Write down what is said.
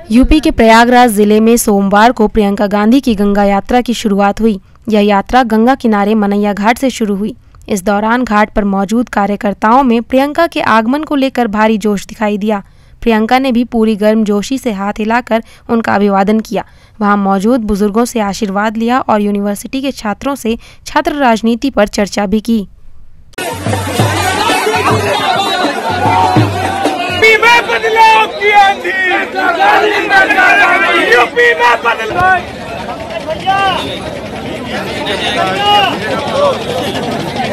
UP के प्रयागराज जिले में सोमवार को प्रियंका गांधी की गंगा यात्रा की शुरुआत हुई। यह यात्रा गंगा किनारे मनैया घाट से शुरू हुई। इस दौरान घाट पर मौजूद कार्यकर्ताओं में प्रियंका के आगमन को लेकर भारी जोश दिखाई दिया। प्रियंका ने भी पूरी गर्मजोशी से हाथ हिलाकर उनका अभिवादन किया। वहां मौजूद बुजुर्गों से आशीर्वाद लिया और यूनिवर्सिटी के छात्रों से छात्र राजनीति पर चर्चा भी की। बदलाव की आंधी यूपी में बदलाव।